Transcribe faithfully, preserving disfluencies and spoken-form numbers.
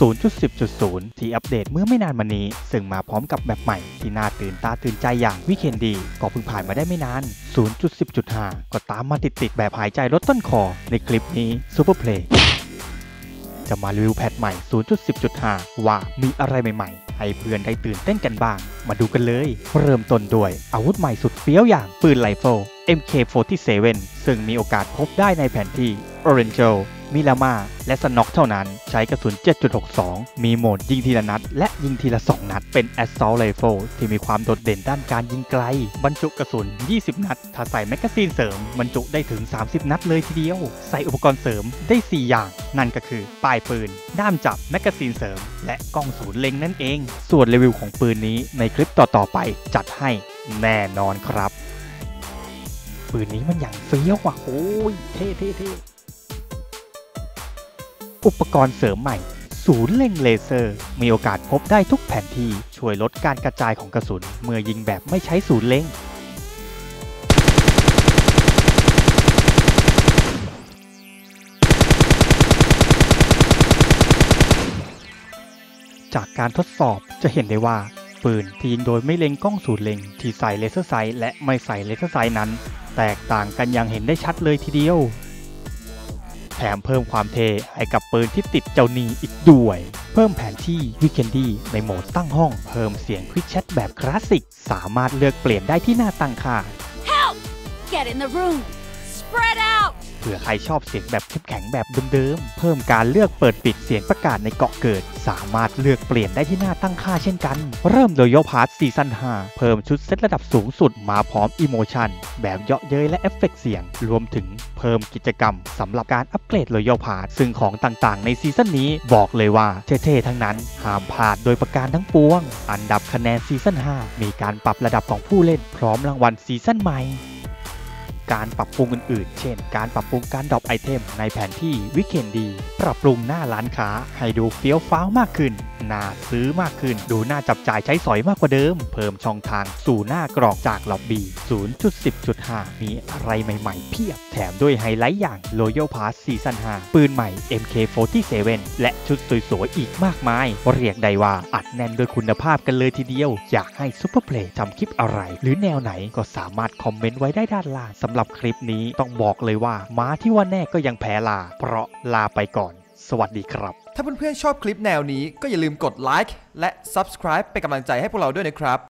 ศูนย์จุดสิบจุดศูนย์ ที่อัปเดตเมื่อไม่นานมานี้ซึ่งมาพร้อมกับแบบใหม่ที่น่าตื่นตาตื่นใจอย่างวิเคนดีก็เพิ่งผ่านมาได้ไม่นาน ศูนย์จุดสิบจุดห้า ก็ตามมาติดๆแบบหายใจลดต้นคอในคลิปนี้ Super Play จะมารีวิวแพทใหม่ ศูนย์จุดสิบจุดห้า ว่ามีอะไรใหม่ๆให้เพื่อนได้ตื่นเต้นกันบ้างมาดูกันเลยเริ่มต้นด้วยอาวุธใหม่สุดเฟี้ยวอย่างปืนไรเฟิล เอ็ม เค สี่สิบเจ็ด ซึ่งมีโอกาสพบได้ในแผนที่ Orange มิรามาและสน็อกเท่านั้นใช้กระสุน เจ็ดจุดหกสอง มีโหมดยิงทีละนัดและยิงทีละสองนัดเป็น Assault Rifle ที่มีความโดดเด่นด้านการยิงไกลบรรจุกระสุนยี่สิบนัดถ้าใส่แมกกาซีนเสริมบรรจุได้ถึงสามสิบนัดเลยทีเดียวใส่อุปกรณ์เสริมได้สี่อย่างนั่นก็คือปลายปืนด้ามจับแมกกาซีนเสริมและกล้องศูนย์เล็งนั่นเองส่วนรีวิวของปืนนี้ในคลิปต่อๆไปจัดให้แน่นอนครับปืนนี้มันอย่างเฟี้ยวว่ะโอ้ยเท่เท่เท่อุปกรณ์เสริมใหม่ศูนย์เล็งเลเซอร์มีโอกาสพบได้ทุกแผนที่ช่วยลดการกระจายของกระสุนเมื่อยิงแบบไม่ใช้ศูนย์เล็งจากการทดสอบจะเห็นได้ว่าปืนที่ยิงโดยไม่เล็งกล้องศูนย์เล็งที่ใส่เลเซอร์ไซต์และไม่ใส่เลเซอร์ไซต์นั้นแตกต่างกันอย่างเห็นได้ชัดเลยทีเดียวแถมเพิ่มความเท่ให้กับปืนที่ติดเจ้าหนี้อีกด้วยเพิ่มแผนที่วิเคนดีในโหมดตั้งห้องเพิ่มเสียงควิกแชทแบบคลาสสิกสามารถเลือกเปลี่ยนได้ที่หน้าตั้งค่า Help! Get in the room. Spread out. เผื่อใครชอบเสียงแบบเข้มแข็งแบบเดิมๆเพิ่มการเลือกเปิดปิดเสียงประกาศในเกาะเกิดสามารถเลือกเปลี่ยนได้ที่หน้าตั้งค่าเช่นกันเริ่มโดยRoyal Passซีซั่นห้าเพิ่มชุดเซตระดับสูงสุดมาพร้อมอิโมชันแบบเยาะเย้ยและเอฟเฟกต์เสียงรวมถึงเพิ่มกิจกรรมสำหรับการอัปเกรดRoyal Passซึ่งของต่างๆในซีซั่นนี้บอกเลยว่าเท่ๆทั้งนั้นห้ามพลาดโดยประการทั้งปวงอันดับคะแนนซีซั่นห้ามีการปรับระดับของผู้เล่นพร้อมรางวัลซีซั่นใหม่การปรับปรุงอื่นๆเช่นการปรับปรุงการดรอปไอเทมในแผนที่วิเคนดีปรับปรุงหน้าร้านค้าให้ดูเฟี้ยวฟ้าวมากขึ้นน่าซื้อมากขึ้นดูน่าจับจ่ายใช้สอยมากกว่าเดิมเพิ่มช่องทางสู่หน้ากรองจากล็อบบี้ ศูนย์จุดสิบจุดห้า มีอะไรใหม่ๆเพียบแถมด้วยไฮไลท์อย่าง Royal Pass ซีซั่นห้าปืนใหม่ เอ็ม เค สี่สิบเจ็ด และชุดสวยๆอีกมากมายเรียกได้ว่าอัดแน่นด้วยคุณภาพกันเลยทีเดียวอยากให้ Super Play ทำคลิปอะไรหรือแนวไหนก็สามารถคอมเมนต์ไว้ได้ด้านล่างสำหรับคลิปนี้ต้องบอกเลยว่าม้าที่ว่าแน่ก็ยังแพ้ลาเพราะลาไปก่อนสวัสดีครับถ้าเพื่อนๆชอบคลิปแนวนี้ก็อย่าลืมกดไลค์และ ซับสไครบ์ เป็นกำลังใจให้พวกเราด้วยนะครับ